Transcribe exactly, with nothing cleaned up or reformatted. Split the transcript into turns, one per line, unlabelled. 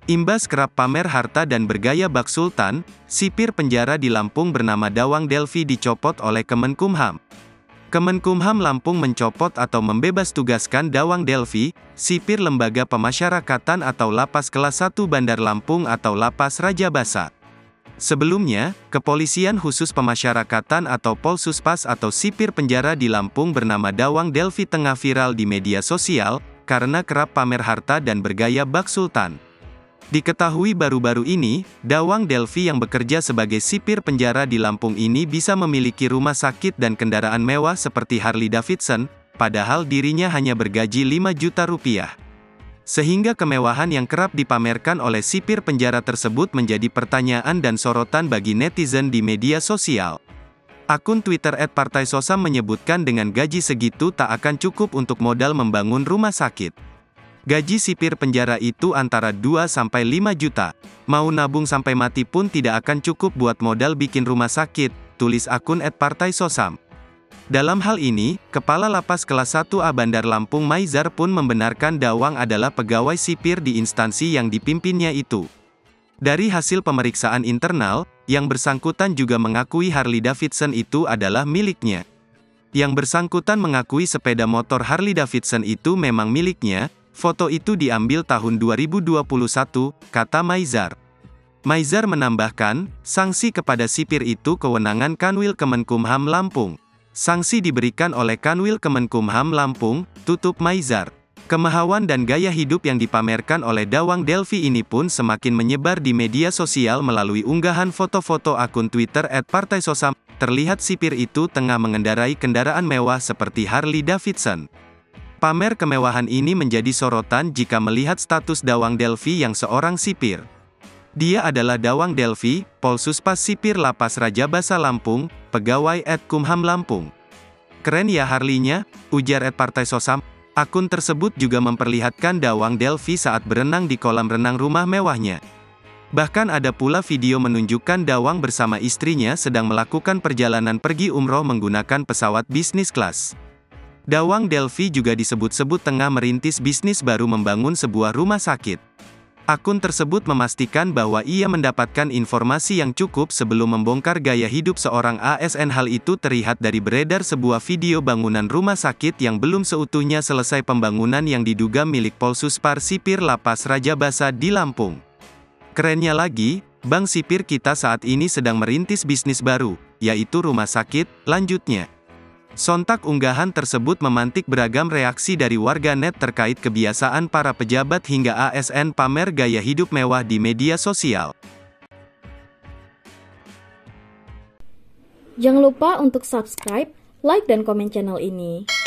Imbas kerap pamer harta dan bergaya bak sultan, sipir penjara di Lampung bernama Dawang Delvi dicopot oleh Kemenkumham. Kemenkumham Lampung mencopot atau membebas tugaskan Dawang Delvi, sipir Lembaga Pemasyarakatan atau Lapas Kelas satu Bandar Lampung atau Lapas Raja Basa. Sebelumnya, Kepolisian Khusus Pemasyarakatan atau Polsuspas atau sipir penjara di Lampung bernama Dawang Delvi tengah viral di media sosial, karena kerap pamer harta dan bergaya bak sultan. Diketahui baru-baru ini, Dawang Delvi yang bekerja sebagai sipir penjara di Lampung ini bisa memiliki rumah sakit dan kendaraan mewah seperti Harley Davidson, padahal dirinya hanya bergaji lima juta rupiah. Sehingga kemewahan yang kerap dipamerkan oleh sipir penjara tersebut menjadi pertanyaan dan sorotan bagi netizen di media sosial. Akun Twitter et partai sosam menyebutkan dengan gaji segitu tak akan cukup untuk modal membangun rumah sakit. Gaji sipir penjara itu antara dua sampai lima juta. Mau nabung sampai mati pun tidak akan cukup buat modal bikin rumah sakit, tulis akun et partai sosam. Dalam hal ini, Kepala Lapas Kelas satu A Bandar Lampung Maizar pun membenarkan Dawang adalah pegawai sipir di instansi yang dipimpinnya itu. Dari hasil pemeriksaan internal, yang bersangkutan juga mengakui Harley Davidson itu adalah miliknya. Yang bersangkutan mengakui sepeda motor Harley Davidson itu memang miliknya. Foto itu diambil tahun dua ribu dua puluh satu, kata Maizar. Maizar menambahkan, sanksi kepada sipir itu kewenangan Kanwil Kemenkumham Lampung. Sanksi diberikan oleh Kanwil Kemenkumham Lampung, tutup Maizar. Kemahawan dan gaya hidup yang dipamerkan oleh Dawang Delvi ini pun semakin menyebar di media sosial melalui unggahan foto-foto akun Twitter et partai sosam. Terlihat sipir itu tengah mengendarai kendaraan mewah seperti Harley Davidson. Pamer kemewahan ini menjadi sorotan jika melihat status Dawang Delvi yang seorang sipir. Dia adalah Dawang Delvi, Polsuspas Sipir Lapas Raja Basa Lampung, pegawai et Kumham Lampung. Keren ya Harley-nya, ujar et partai sosam. Akun tersebut juga memperlihatkan Dawang Delvi saat berenang di kolam renang rumah mewahnya. Bahkan ada pula video menunjukkan Dawang bersama istrinya sedang melakukan perjalanan pergi umroh menggunakan pesawat bisnis kelas. Dawang Delvi juga disebut-sebut tengah merintis bisnis baru membangun sebuah rumah sakit. Akun tersebut memastikan bahwa ia mendapatkan informasi yang cukup sebelum membongkar gaya hidup seorang A S N. Hal itu terlihat dari beredar sebuah video bangunan rumah sakit yang belum seutuhnya selesai pembangunan yang diduga milik Polsuspar Sipir Lapas Raja Basa di Lampung. Kerennya lagi, Bang Sipir kita saat ini sedang merintis bisnis baru, yaitu rumah sakit, lanjutnya. Sontak unggahan tersebut memantik beragam reaksi dari warganet terkait kebiasaan para pejabat hingga A S N pamer gaya hidup mewah di media sosial.
Jangan lupa untuk subscribe, like, dan komen channel ini.